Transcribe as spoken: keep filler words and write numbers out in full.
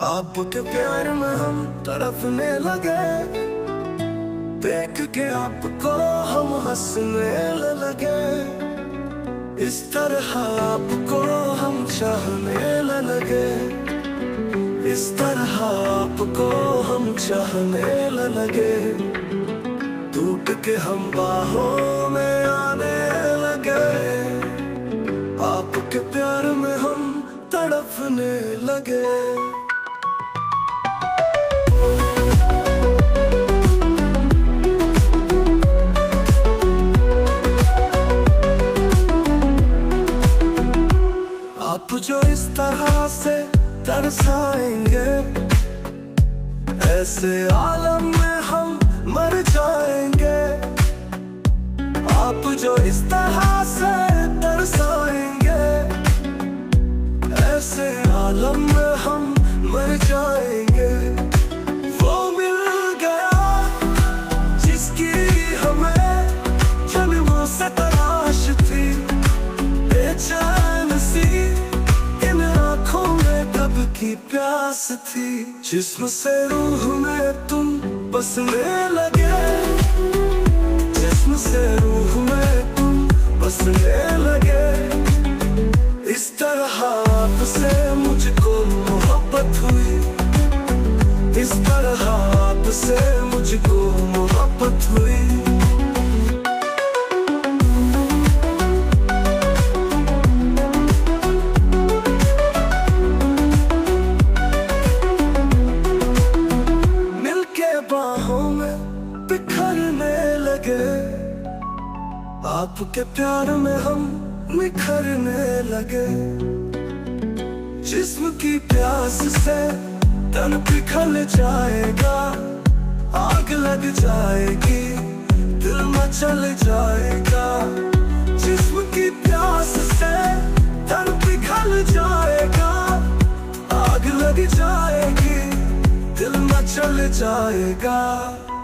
आपके प्यार में हम तड़पने लगे, देख के आपको हम हंसने लगे। इस तरह आपको हम चाहने लगे, इस तरह आपको हम चाहने लगे। टूट के हम बाहों में आने लगे, आपके प्यार में हम तड़पने लगे। आप जो इस तरह से तरसाएंगे, ऐसे आलम में हम मर जाएंगे। आप जो इस तरह से तरसाएंगे, ऐसे आलम में हम मर जाएंगे। वो मिल गया जिसकी हमें जन्मों से तलाश थी, बेचैन सी इन आँखों में कब की प्यास थी। जिस्म से रूह में तुम बसने लगे, जिस्म से रूह में तुम बसने लगे। इस तरह आपसे मुझको मोहब्बत हुई, इस तरह आपसे मुझको मोहब्बत हुई। बाहों में बिखरने लगे, आपके प्यार में हम निखरने लगे। जिस्म की प्यास से तन पिघल जाएगा, आग लग जाएगी, दिल मचल जाएगा। जिस्म की प्यास से तन पिघल जाएगा, आग लग जाएगी, दिल मचल जाएगा।